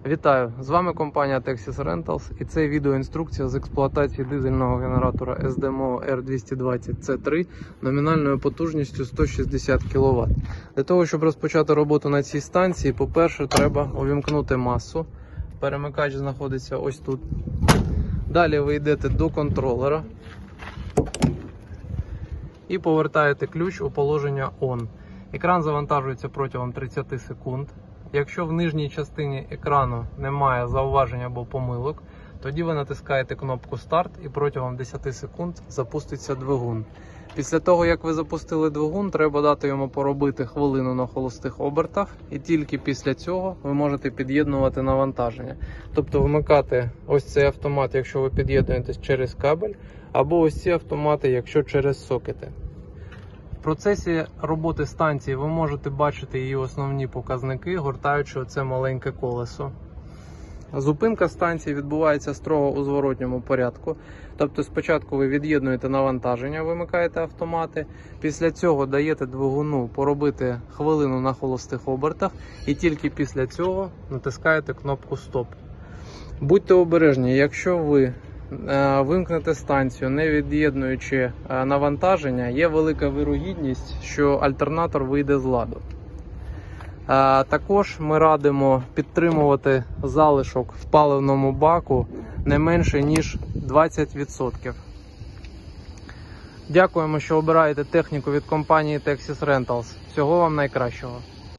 Вітаю! З вами компанія Texas Rentals і це відеоінструкція з експлуатації дизельного генератора SDMO R220C3 номінальною потужністю 160 кВт. Для того, щоб розпочати роботу на цій станції, по-перше, треба увімкнути масу. Перемикач знаходиться ось тут. Далі ви йдете до контролера і повертаєте ключ у положення ON. Екран завантажується протягом 30 секунд. Якщо в нижній частині екрану немає зауважень або помилок, тоді ви натискаєте кнопку старт і протягом 10 секунд запуститься двигун. Після того, як ви запустили двигун, треба дати йому поробити хвилину на холостих обертах, і тільки після цього ви можете під'єднувати навантаження. Тобто вмикати ось цей автомат, якщо ви під'єднуєтесь через кабель, або ось ці автомати, якщо через сокети. В процесі роботи станції ви можете бачити її основні показники, гортаючи оце маленьке колесо. Зупинка станції відбувається строго у зворотньому порядку. Тобто спочатку ви від'єднуєте навантаження, вимикаєте автомати, після цього даєте двигуну поробити хвилину на холостих обертах і тільки після цього натискаєте кнопку стоп. Будьте обережні, якщо ви вимкнете станцію, не від'єднуючи навантаження, є велика вирогідність, що альтернатор вийде з ладу. Також ми радимо підтримувати залишок в паливному баку не менше ніж 20%. Дякуємо, що обираєте техніку від компанії Texas Rentals. Всього вам найкращого.